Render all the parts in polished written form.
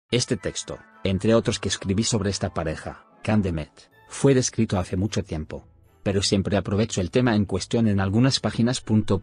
Este texto, entre otros que escribí sobre esta pareja, Can Demet, fue descrito hace mucho tiempo. Pero siempre aprovecho el tema en cuestión en algunas páginas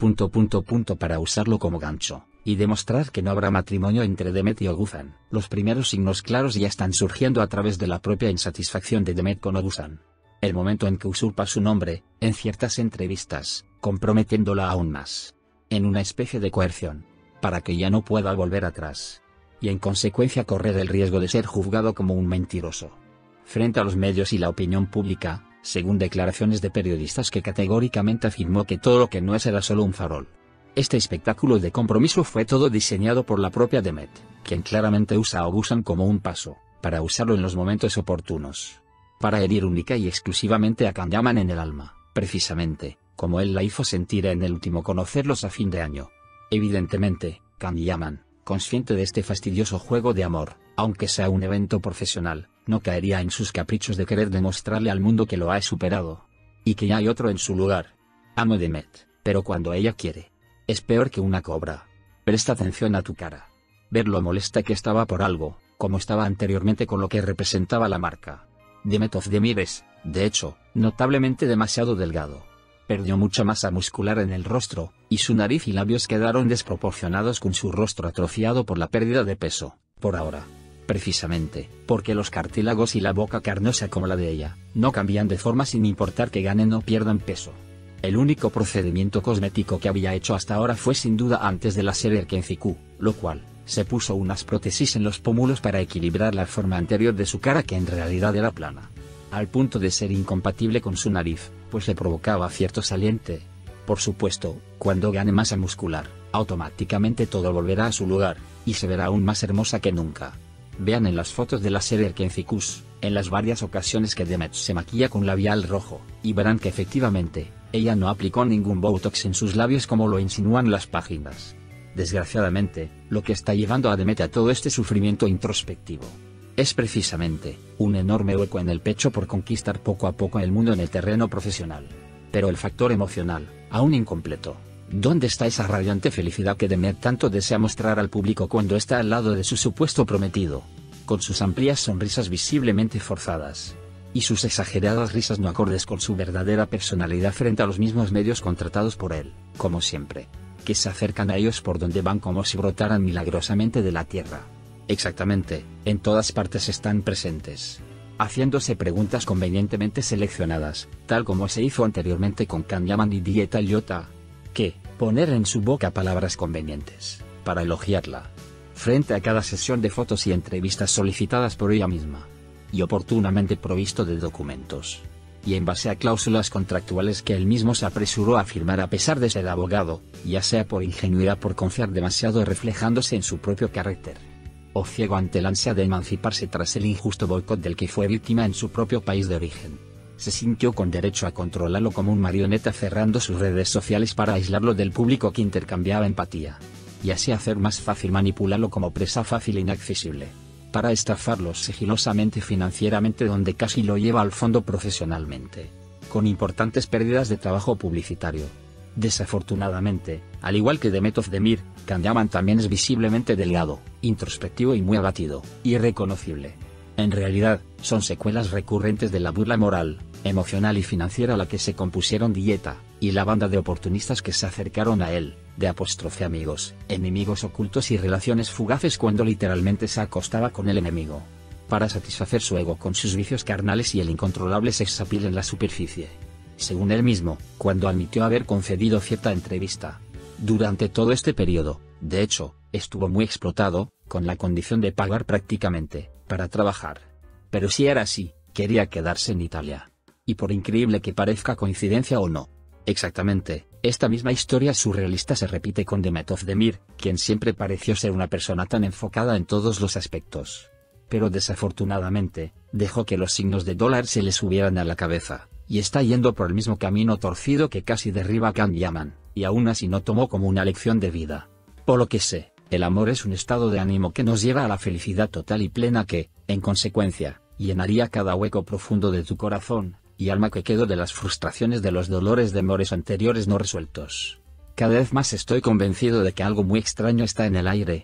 para usarlo como gancho, y demostrar que no habrá matrimonio entre Demet y Oguzhan. Los primeros signos claros ya están surgiendo a través de la propia insatisfacción de Demet con Oguzhan. El momento en que usurpa su nombre, en ciertas entrevistas, comprometiéndola aún más. En una especie de coerción. Para que ya no pueda volver atrás. Y en consecuencia correr el riesgo de ser juzgado como un mentiroso. Frente a los medios y la opinión pública, según declaraciones de periodistas que categóricamente afirmó que todo lo que no es era solo un farol. Este espectáculo de compromiso fue todo diseñado por la propia Demet, quien claramente usa a Oguzhan como un paso, para usarlo en los momentos oportunos. Para herir única y exclusivamente a Can Yaman en el alma, precisamente, como él la hizo sentir en el último conocerlos a fin de año. Evidentemente, Can Yaman, consciente de este fastidioso juego de amor, aunque sea un evento profesional, no caería en sus caprichos de querer demostrarle al mundo que lo ha superado. Y que ya hay otro en su lugar. Amo a Demet, pero cuando ella quiere. Es peor que una cobra. Presta atención a tu cara. Ver lo molesta que estaba por algo, como estaba anteriormente con lo que representaba la marca. Demet Özdemir es, de hecho, notablemente demasiado delgado. Perdió mucha masa muscular en el rostro, y su nariz y labios quedaron desproporcionados con su rostro atrofiado por la pérdida de peso, por ahora. Precisamente, porque los cartílagos y la boca carnosa como la de ella, no cambian de forma sin importar que ganen o pierdan peso. El único procedimiento cosmético que había hecho hasta ahora fue sin duda antes de la serie Kenziku, lo cual, se puso unas prótesis en los pómulos para equilibrar la forma anterior de su cara que en realidad era plana. Al punto de ser incompatible con su nariz, pues le provocaba cierto saliente. Por supuesto, cuando gane masa muscular, automáticamente todo volverá a su lugar, y se verá aún más hermosa que nunca. Vean en las fotos de la serie Kenzikus, en las varias ocasiones que Demet se maquilla con labial rojo, y verán que efectivamente, ella no aplicó ningún botox en sus labios como lo insinúan las páginas. Desgraciadamente, lo que está llevando a Demet a todo este sufrimiento introspectivo es precisamente un enorme hueco en el pecho por conquistar poco a poco el mundo en el terreno profesional. Pero el factor emocional, aún incompleto. ¿Dónde está esa radiante felicidad que Demet tanto desea mostrar al público cuando está al lado de su supuesto prometido? Con sus amplias sonrisas visiblemente forzadas. Y sus exageradas risas no acordes con su verdadera personalidad frente a los mismos medios contratados por él, como siempre. Que se acercan a ellos por donde van como si brotaran milagrosamente de la tierra. Exactamente, en todas partes están presentes. Haciéndose preguntas convenientemente seleccionadas, tal como se hizo anteriormente con Can Yaman y Dieta Lyota. Que, poner en su boca palabras convenientes, para elogiarla. Frente a cada sesión de fotos y entrevistas solicitadas por ella misma. Y oportunamente provisto de documentos. Y en base a cláusulas contractuales que él mismo se apresuró a firmar a pesar de ser abogado, ya sea por ingenuidad por confiar demasiado reflejándose en su propio carácter. O ciego ante el ansia de emanciparse tras el injusto boicot del que fue víctima en su propio país de origen. Se sintió con derecho a controlarlo como un marioneta cerrando sus redes sociales para aislarlo del público que intercambiaba empatía. Y así hacer más fácil manipularlo como presa fácil e inaccesible. Para estafarlo sigilosamente financieramente donde casi lo lleva al fondo profesionalmente. Con importantes pérdidas de trabajo publicitario. Desafortunadamente, al igual que Demet Özdemir, Can Yaman también es visiblemente delgado, introspectivo y muy abatido, irreconocible. En realidad, son secuelas recurrentes de la burla moral, emocional y financiera a la que se compusieron Dieta, y la banda de oportunistas que se acercaron a él, de apóstrofe amigos, enemigos ocultos y relaciones fugaces cuando literalmente se acostaba con el enemigo. Para satisfacer su ego con sus vicios carnales y el incontrolable sex appeal en la superficie. Según él mismo, cuando admitió haber concedido cierta entrevista. Durante todo este periodo, de hecho, estuvo muy explotado, con la condición de pagar prácticamente, para trabajar. Pero si era así, quería quedarse en Italia. Y por increíble que parezca coincidencia o no. Exactamente, esta misma historia surrealista se repite con Demet Özdemir, quien siempre pareció ser una persona tan enfocada en todos los aspectos. Pero desafortunadamente, dejó que los signos de dólar se le subieran a la cabeza, y está yendo por el mismo camino torcido que casi derriba a Can Yaman, y aún así no tomó como una lección de vida. Por lo que sé, el amor es un estado de ánimo que nos lleva a la felicidad total y plena que, en consecuencia, llenaría cada hueco profundo de tu corazón y alma que quedó de las frustraciones de los dolores de amores anteriores no resueltos. Cada vez más estoy convencido de que algo muy extraño está en el aire.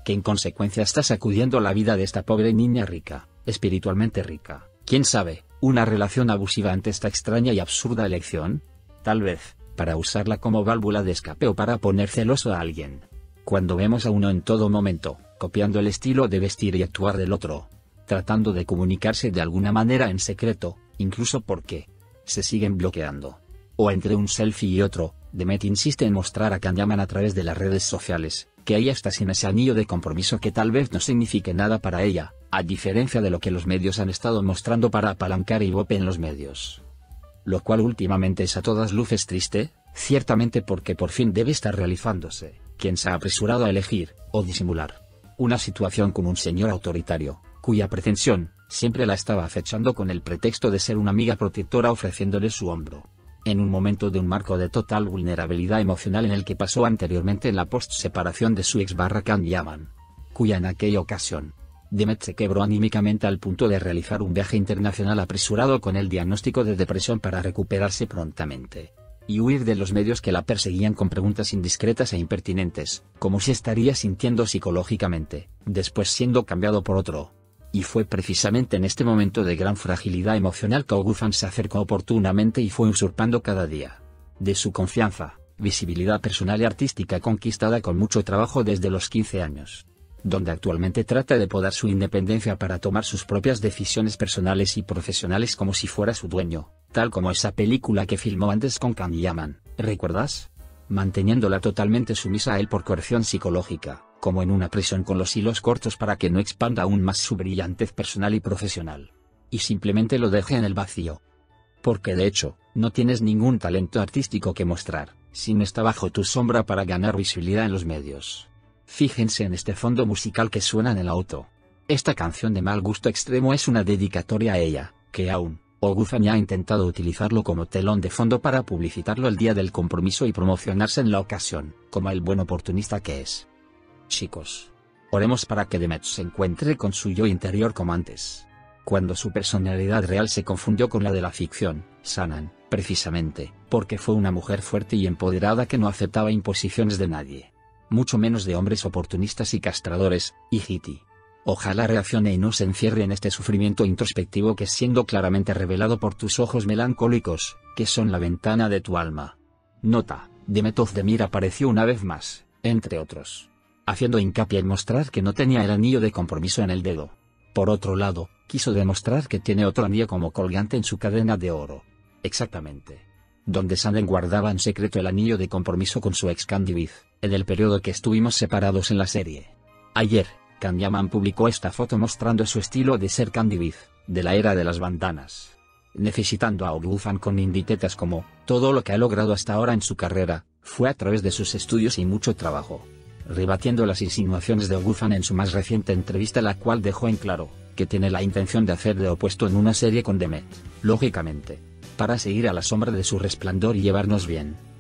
que en consecuencia está sacudiendo la vida de esta pobre niña rica, espiritualmente rica. ¿Quién sabe, una relación abusiva ante esta extraña y absurda elección? Tal vez, para usarla como válvula de escape o para poner celoso a alguien. Cuando vemos a uno en todo momento, copiando el estilo de vestir y actuar del otro, tratando de comunicarse de alguna manera en secreto, incluso porque se siguen bloqueando. O entre un selfie y otro, Demet insiste en mostrar a Can Yaman a través de las redes sociales, que ella está sin ese anillo de compromiso que tal vez no signifique nada para ella, a diferencia de lo que los medios han estado mostrando para apalancar Ibope en los medios. Lo cual últimamente es a todas luces triste, ciertamente porque por fin debe estar realizándose, quien se ha apresurado a elegir, o disimular, una situación con un señor autoritario, cuya pretensión, siempre la estaba acechando con el pretexto de ser una amiga protectora ofreciéndole su hombro. En un momento de un marco de total vulnerabilidad emocional en el que pasó anteriormente en la post-separación de su ex Can Yaman, cuya en aquella ocasión, Demet se quebró anímicamente al punto de realizar un viaje internacional apresurado con el diagnóstico de depresión para recuperarse prontamente, y huir de los medios que la perseguían con preguntas indiscretas e impertinentes, como si estaría sintiendo psicológicamente, después siendo cambiado por otro. Y fue precisamente en este momento de gran fragilidad emocional que Oguzhan se acercó oportunamente y fue usurpando cada día de su confianza, visibilidad personal y artística conquistada con mucho trabajo desde los 15 años, donde actualmente trata de podar su independencia para tomar sus propias decisiones personales y profesionales como si fuera su dueño, tal como esa película que filmó antes con Can Yaman, ¿recuerdas? Manteniéndola totalmente sumisa a él por coerción psicológica, como en una prisión con los hilos cortos para que no expanda aún más su brillantez personal y profesional. Y simplemente lo deje en el vacío. Porque de hecho, no tienes ningún talento artístico que mostrar, sin está bajo tu sombra para ganar visibilidad en los medios. Fíjense en este fondo musical que suena en el auto. Esta canción de mal gusto extremo es una dedicatoria a ella, que aún, Oguzhan ya ha intentado utilizarlo como telón de fondo para publicitarlo el día del compromiso y promocionarse en la ocasión, como el buen oportunista que es. Chicos, oremos para que Demet se encuentre con su yo interior como antes. Cuando su personalidad real se confundió con la de la ficción, Sanan, precisamente, porque fue una mujer fuerte y empoderada que no aceptaba imposiciones de nadie. Mucho menos de hombres oportunistas y castradores, y Hiti. Ojalá reaccione y no se encierre en este sufrimiento introspectivo que siendo claramente revelado por tus ojos melancólicos, que son la ventana de tu alma. Nota, Demet Özdemir apareció una vez más, entre otros, haciendo hincapié en mostrar que no tenía el anillo de compromiso en el dedo. Por otro lado, quiso demostrar que tiene otro anillo como colgante en su cadena de oro. Exactamente. Donde Sanan guardaba en secreto el anillo de compromiso con su ex Candiviz, en el periodo que estuvimos separados en la serie. Ayer, Can Yaman publicó esta foto mostrando su estilo de ser Candiviz, de la era de las bandanas. Necesitando a Oguzhan con inditetas como, todo lo que ha logrado hasta ahora en su carrera, fue a través de sus estudios y mucho trabajo. Rebatiendo las insinuaciones de Oguzhan en su más reciente entrevista, la cual dejó en claro, que tiene la intención de hacer de opuesto en una serie con Demet, lógicamente, para seguir a la sombra de su resplandor y llevarnos bien.